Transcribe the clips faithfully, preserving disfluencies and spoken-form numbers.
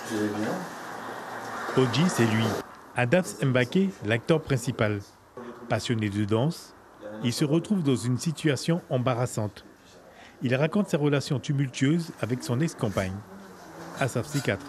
Oji, c'est lui. Adams Mbake, l'acteur principal. Passionné de danse, il se retrouve dans une situation embarrassante. Il raconte sa relation tumultueuse avec son ex-compagne, Asaf Psychiatre.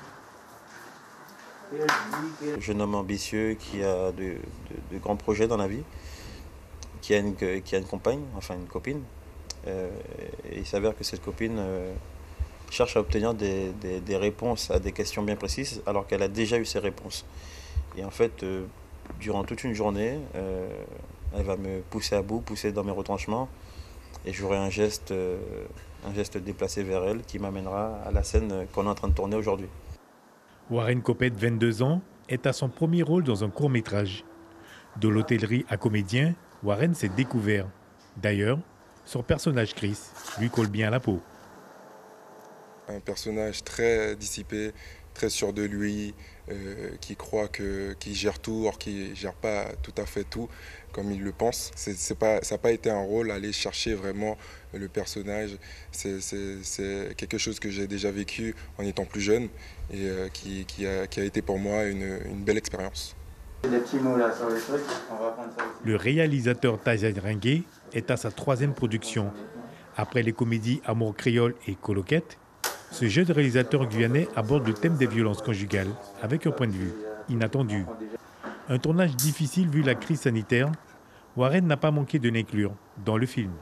Jeune homme ambitieux qui a de, de, de grands projets dans la vie, qui a une, qui a une compagne, enfin une copine. Euh, et il s'avère que cette copine euh, cherche à obtenir des, des, des réponses à des questions bien précises alors qu'elle a déjà eu ses réponses. Et en fait, euh, durant toute une journée, euh, elle va me pousser à bout, pousser dans mes retranchements et j'aurai un geste, euh, un geste déplacé vers elle qui m'amènera à la scène qu'on est en train de tourner aujourd'hui. Warren Coppet, vingt-deux ans, est à son premier rôle dans un court-métrage. De l'hôtellerie à comédien, Warren s'est découvert. D'ailleurs, son personnage Chris lui colle bien à la peau. Un personnage très dissipé, très sûr de lui, euh, qui croit que, qu'il gère tout, or qu'il ne gère pas tout à fait tout comme il le pense. C'est, c'est pas, ça n'a pas été un rôle à aller chercher vraiment le personnage. C'est, c'est, c'est quelque chose que j'ai déjà vécu en étant plus jeune et euh, qui, qui, a, qui a été pour moi une, une belle expérience. Des petits mots là sur les trucs, on va prendre ça aussi. Le réalisateur Tajan Ringué est à sa troisième production. Après les comédies Amour créole et Coloquette, ce jeune réalisateur guyanais aborde le thème des violences conjugales avec un point de vue inattendu. Un tournage difficile vu la crise sanitaire, Warren n'a pas manqué de l'inclure dans le film.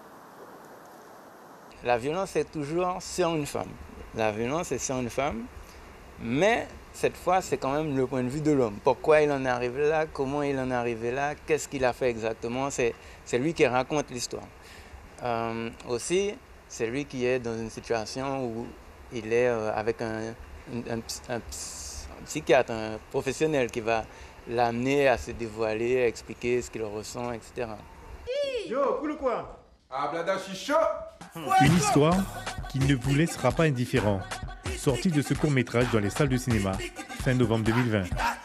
La violence est toujours sur une femme. La violence est sur une femme, mais cette fois, c'est quand même le point de vue de l'homme. Pourquoi il en est arrivé là, comment il en est arrivé là, qu'est-ce qu'il a fait exactement, c'est, c'est lui qui raconte l'histoire. Euh, aussi, c'est lui qui est dans une situation où il est euh, avec un, un, un, un psychiatre, un professionnel qui va l'amener à se dévoiler, à expliquer ce qu'il ressent, et cetera. Une histoire qui ne vous laissera pas indifférent. Sortie de ce court-métrage dans les salles de cinéma, fin novembre deux mille vingt.